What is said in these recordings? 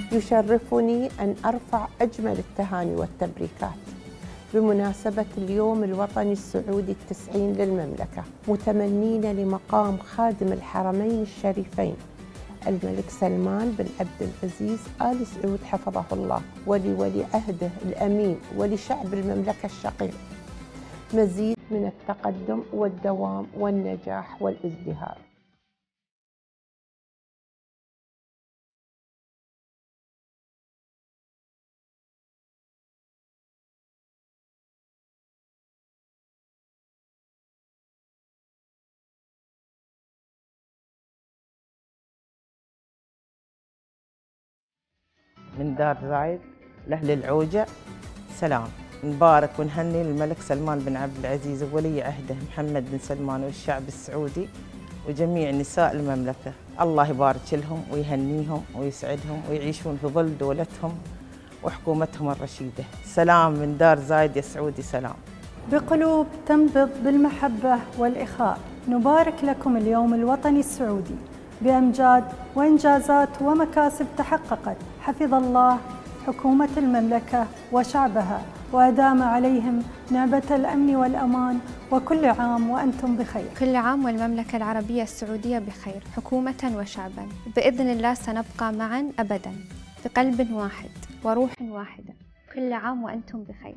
يشرفني أن أرفع أجمل التهاني والتبريكات بمناسبة اليوم الوطني السعودي ال90 للمملكة، متمنين لمقام خادم الحرمين الشريفين الملك سلمان بن عبد العزيز آل سعود حفظه الله، ولولي عهده الأمين، ولشعب المملكة الشقيق مزيد من التقدم والدوام والنجاح والازدهار. من دار زايد لأهل العوجة سلام. نبارك ونهني للملك سلمان بن عبد العزيز وولي عهده محمد بن سلمان والشعب السعودي وجميع نساء المملكة. الله يبارك لهم ويهنيهم ويسعدهم ويعيشون في ظل دولتهم وحكومتهم الرشيدة. سلام من دار زايد يا سعودي سلام. بقلوب تنبض بالمحبة والإخاء نبارك لكم اليوم الوطني السعودي بأمجاد وإنجازات ومكاسب تحققت. حفظ الله حكومة المملكة وشعبها وأدام عليهم نعمة الأمن والأمان، وكل عام وأنتم بخير. كل عام والمملكة العربية السعودية بخير حكومة وشعبا. بإذن الله سنبقى معا أبدا بقلب واحد وروح واحدة. كل عام وأنتم بخير.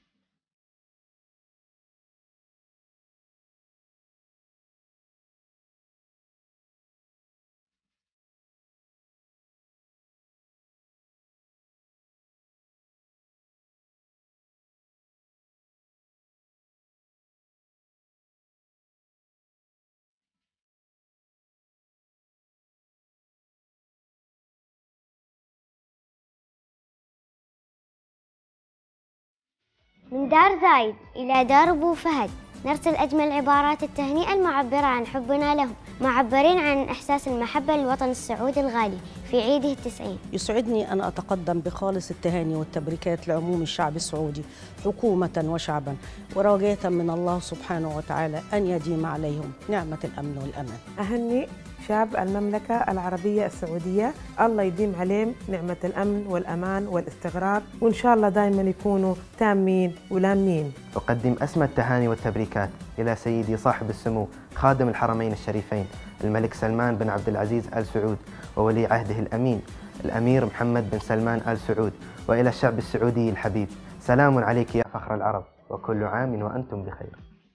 من دار زايد إلى دار أبو فهد نرسل أجمل عبارات التهنئة المعبرة عن حبنا لهم، معبرين عن إحساس المحبة للوطن السعودي الغالي في عيده ال90. يسعدني أن أتقدم بخالص التهاني والتبريكات لعموم الشعب السعودي حكومة وشعبا، ورجاء من الله سبحانه وتعالى أن يديم عليهم نعمة الأمن والأمان. أهني شعب المملكة العربية السعودية، الله يديم عليهم نعمة الأمن والأمان والاستقرار، وإن شاء الله دائما يكونوا تامين ولامين. أقدم أسمى التهاني والتبريكات إلى سيدي صاحب السمو خادم الحرمين الشريفين الملك سلمان بن عبد العزيز آل سعود وولي عهده الأمين الأمير محمد بن سلمان آل سعود، وإلى الشعب السعودي الحبيب سلام عليك يا فخر العرب، وكل عام وأنتم بخير.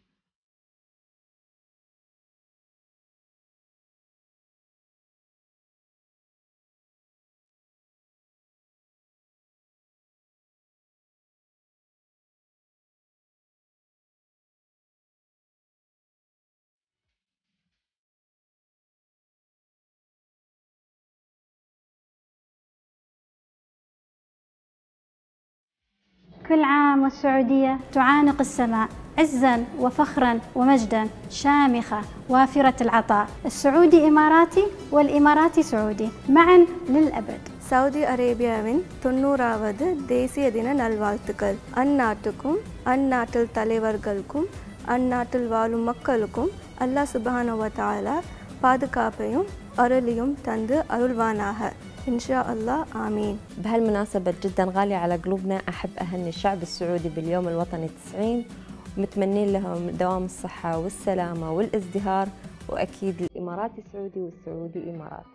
كل عام والسعودية تعانق السماء عزاً وفخراً ومجداً، شامخة وافرة العطاء. السعودي إماراتي والإماراتي سعودي معاً للأبد. சவுதி அரேபியாவின் 90வது தேசிய தின நல்வாழ்த்துக்கள். அந்நாட்டுக்கும் அந்நாட்டில் தலைவர்களுக்கும் அந்நாட்டில் வாழும் மக்களுக்கும் அல்லாஹ் சுப்ஹானஹு வ தஆலா பாதுகாப்பையும் அருளையும் தந்து அருள்வானாக. إن شاء الله آمين. بهالمناسبة جدا غالية على قلوبنا أحب أهني الشعب السعودي باليوم الوطني 90، ومتمنين لهم دوام الصحة والسلامة والازدهار، وأكيد الإماراتي سعودي والسعودي إماراتي.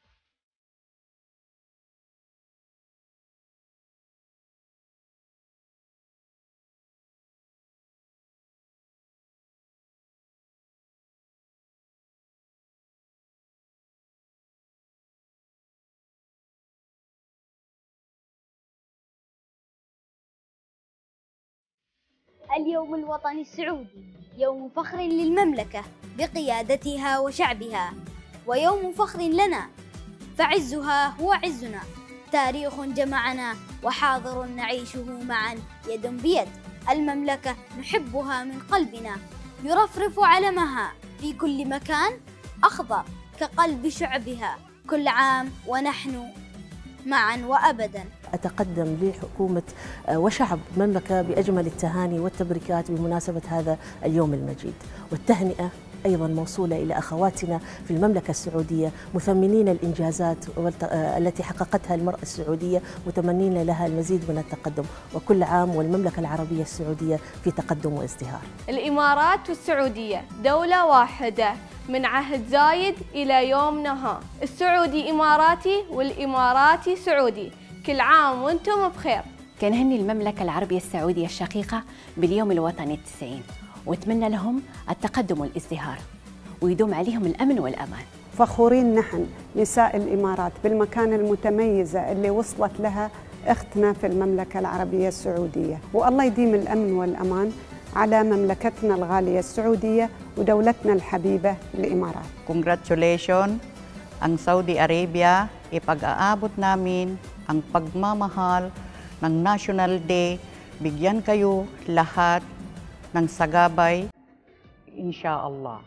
اليوم الوطني السعودي يوم فخر للمملكة بقيادتها وشعبها، ويوم فخر لنا فعزها هو عزنا. تاريخ جمعنا وحاضر نعيشه معا يد بيد. المملكة نحبها من قلبنا، يرفرف علمها في كل مكان أخضر كقلب شعبها. كل عام ونحن معا وأبدا. أتقدم لحكومة وشعب المملكة بأجمل التهاني والتبريكات بمناسبة هذا اليوم المجيد، والتهنئة أيضا موصولة إلى أخواتنا في المملكة السعودية، مثمنين الإنجازات التي حققتها المرأة السعودية، متمنين لها المزيد من التقدم، وكل عام والمملكة العربية السعودية في تقدم وازدهار. الإمارات والسعودية دولة واحدة من عهد زايد إلى يومنا ها. السعودي إماراتي والإماراتي سعودي، كل عام وانتم بخير. كنهني المملكة العربية السعودية الشقيقة باليوم الوطني 90، واتمنى لهم التقدم والازدهار ويدوم عليهم الأمن والأمان. فخورين نحن نساء الإمارات بالمكانة المتميزة اللي وصلت لها أختنا في المملكة العربية السعودية، والله يديم الأمن والأمان على مملكتنا الغالية السعودية ودولتنا الحبيبة الإمارات. Congratulations ang Saudi Arabia, ipag-aabot namin ang pagmamahal ng National Day. Bigyan kayo lahat ng sagabay, inshallah.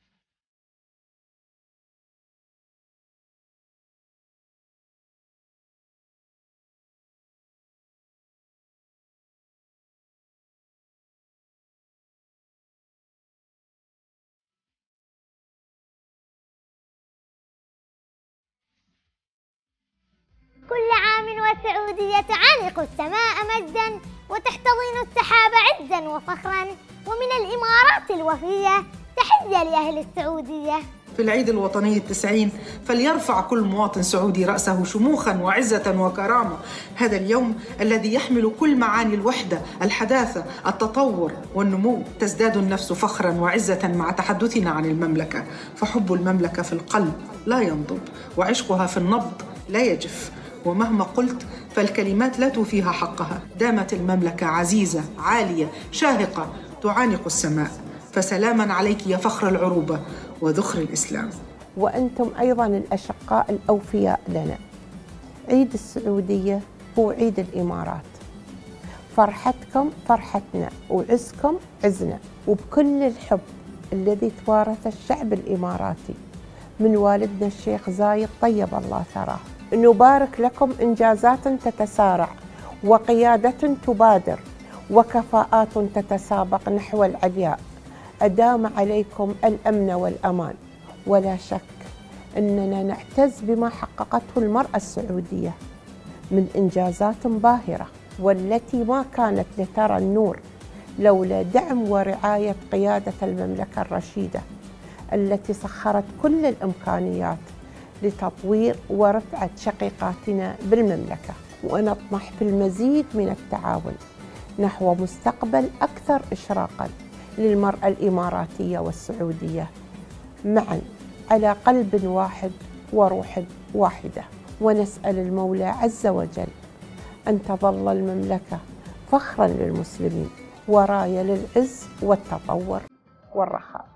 كل عام والسعودية تعانق السماء مجدا وتحتضن السحاب عزا وفخرا، ومن الإمارات الوفية تحية لأهل السعودية. في العيد الوطني 90 فليرفع كل مواطن سعودي رأسه شموخا وعزة وكرامة. هذا اليوم الذي يحمل كل معاني الوحدة، الحداثة، التطور والنمو. تزداد النفس فخرا وعزة مع تحدثنا عن المملكة، فحب المملكة في القلب لا ينضب، وعشقها في النبض لا يجف. ومهما قلت فالكلمات لا توفيها حقها. دامت المملكة عزيزة عالية شاهقة تعانق السماء، فسلاما عليك يا فخر العروبة وذخر الإسلام. وأنتم أيضا الأشقاء الأوفياء لنا. عيد السعودية هو عيد الإمارات، فرحتكم فرحتنا وعزكم عزنا، وبكل الحب الذي توارث الشعب الإماراتي من والدنا الشيخ زايد طيب الله ثراه. نبارك لكم إنجازات تتسارع وقيادة تبادر وكفاءات تتسابق نحو العلياء. أدام عليكم الأمن والأمان، ولا شك أننا نعتز بما حققته المرأة السعودية من إنجازات باهرة، والتي ما كانت لترى النور لولا دعم ورعاية قيادة المملكة الرشيدة التي سخرت كل الإمكانيات لتطوير ورفعة شقيقاتنا بالمملكة. ونطمح في المزيد من التعاون نحو مستقبل أكثر إشراقاً للمرأة الإماراتية والسعودية معاً على قلب واحد وروح واحدة. ونسأل المولى عز وجل أن تظل المملكة فخراً للمسلمين وراية للعز والتطور والرخاء.